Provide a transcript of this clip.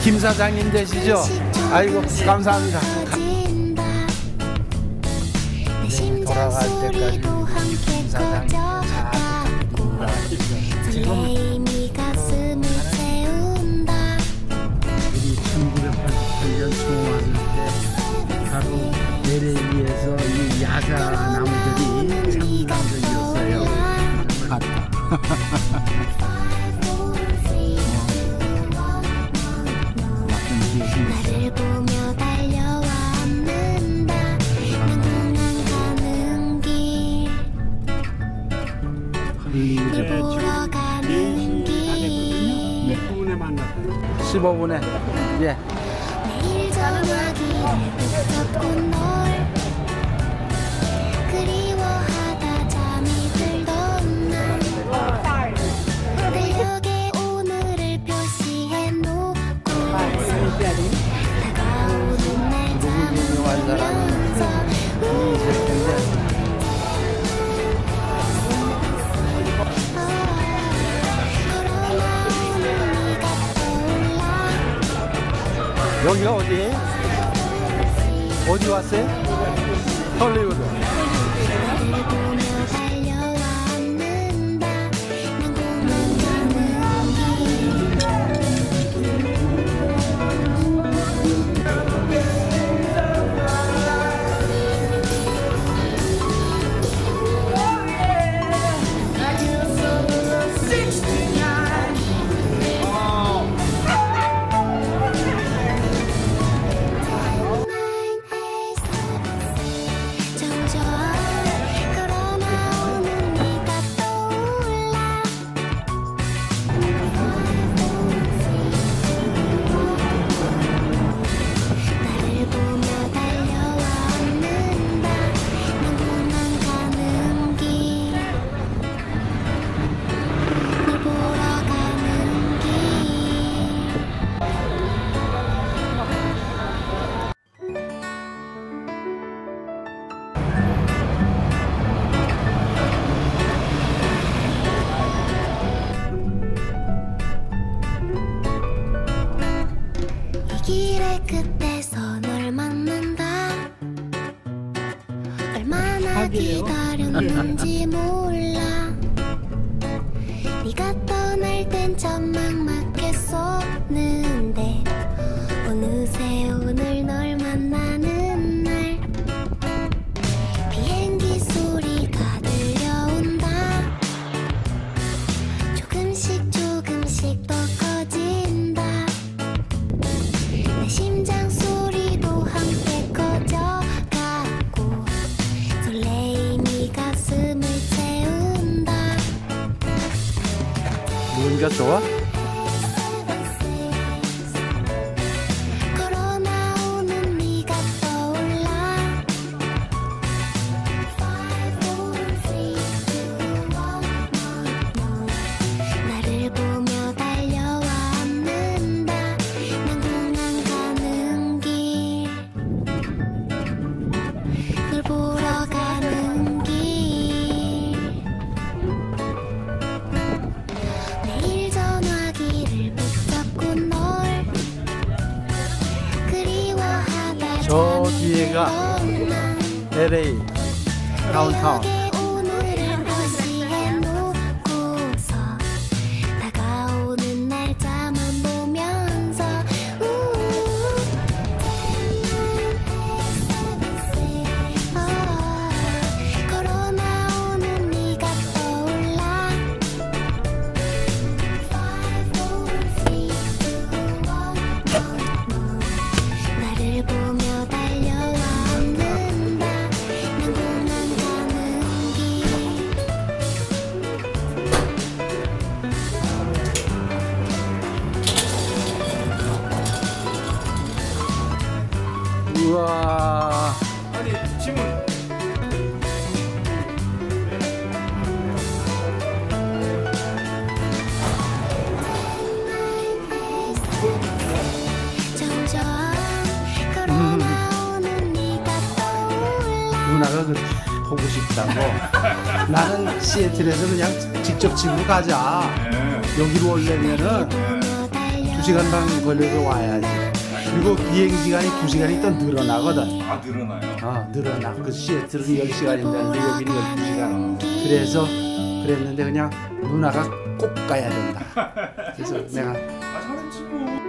김 사장님 되시죠? 아이고 감사합니다. 돌아갈 때까지 김 사장님 잘 부탁드립니다. 지금 우리 1988년 처음 왔을 때 바로 LA에서 이 야자 나무들이 참 인상적이었어요. 같다. 나를 보며 달려왔는다. 난 가는 길, 널 보러 가는 길. 15분에 예. 내일 전화기를 붙잡고 널 그리워하다 잠이 들던 날 달력에 오늘을 표시해 놓고 다가오는 날 잠으면서 여기가 어디? 어디 왔어요? 헐리우드. 나를 보며 달려왔는다. 난 도망가는 점점 걸어나오는 네가 떠올라. 나를 보며 달려왔는다. 난 도망가는 길, 널 보러 가는 길. 이 길의 끝에서 널 만난다. 얼마나 기다렸는지 몰라. 네가 떠날 땐 참 막막했었는데 어느새 오늘 널 만나는 날 비행기 소리가 들려온다. 조금씩 조금씩 더 커진다. 내 심장 소리도 함께 커져가고 설레임이 가슴을 채운다. 뭔가 좋아? 걸어나오는 네가 떠올라. 5, 4, 3, 2, 1, 나를 보며 달려왔는다. 난 공항 가는 길, 널 보러 가는 길. 내일 전화기를 붙잡고 널 그리워하다 저 잠이 뒤에가 들던 날 LA 다운타운. 달력에 오늘을 표시해 놓고서 다가오는 날 잠을 보면서 걸어나오는 네가 떠올라. 5, 4, 3, 2, 1 나를 보며 달려왔는다. 난 도망가는 길, 우와. 아니 짐은 점점 걸어나오는 네가 떠올라. 누나가 그 보고 싶다고. 나는 시애틀에서 그냥 직접 집으로 가자. 여기로 오려면은 2시간 반 걸려서 와야지. 그리고 비행시간이 2시간이 또 늘어나거든. 아, 늘어나요? 늘어나. 그 시애틀은 10시간인데 여기는 12시간. 그래서 그랬는데 그냥 누나가 꼭 가야 된다. 그래서 내가 아, 잘했지 뭐.